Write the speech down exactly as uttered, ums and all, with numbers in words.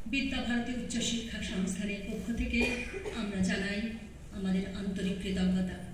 বিদ্যাভারতী উচ্চশিক্ষা সংস্থানের পক্ষ থেকে আমরা জানাই আমাদের আন্তরিক কৃতজ্ঞতা।